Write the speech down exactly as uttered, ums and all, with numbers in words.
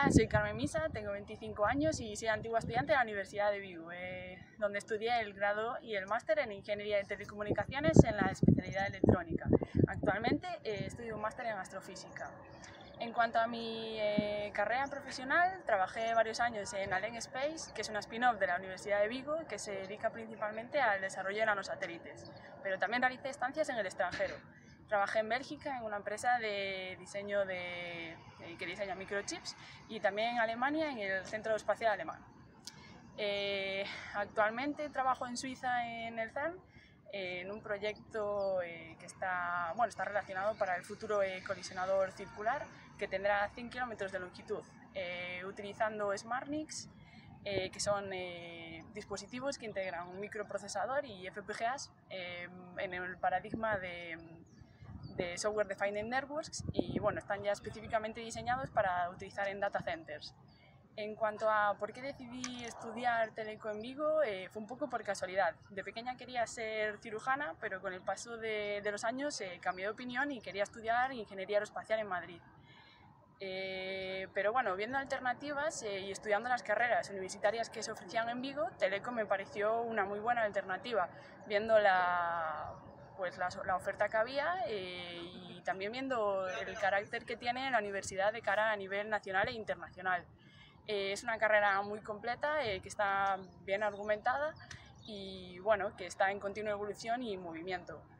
Hola, soy Carmen Misa, tengo veinticinco años y soy antigua estudiante de la Universidad de Vigo, eh, donde estudié el grado y el máster en Ingeniería de Telecomunicaciones en la especialidad electrónica. Actualmente eh, estudio un máster en Astrofísica. En cuanto a mi eh, carrera profesional, trabajé varios años en Alén Space, que es una spin-off de la Universidad de Vigo, que se dedica principalmente al desarrollo de nanosatélites, pero también realicé estancias en el extranjero. Trabajé en Bélgica en una empresa de diseño de, de, que diseña microchips y también en Alemania en el Centro Espacial Alemán. Eh, actualmente trabajo en Suiza en el CERN eh, en un proyecto eh, que está, bueno, está relacionado para el futuro eh, colisionador circular que tendrá cien kilómetros de longitud, eh, utilizando SmartNICs, eh, que son eh, dispositivos que integran un microprocesador y F P G As eh, en el paradigma de de Software Defined Networks y bueno, están ya específicamente diseñados para utilizar en data centers. En cuanto a por qué decidí estudiar Teleco en Vigo, eh, fue un poco por casualidad. De pequeña quería ser cirujana, pero con el paso de, de los años eh, cambié de opinión y quería estudiar Ingeniería Aeroespacial en Madrid. Eh, pero bueno, viendo alternativas eh, y estudiando las carreras universitarias que se ofrecían en Vigo, Teleco me pareció una muy buena alternativa, viendo la, pues la, la oferta que había eh, y también viendo el carácter que tiene la universidad de cara a nivel nacional e internacional. Eh, es una carrera muy completa, eh, que está bien argumentada y bueno, que está en continua evolución y movimiento.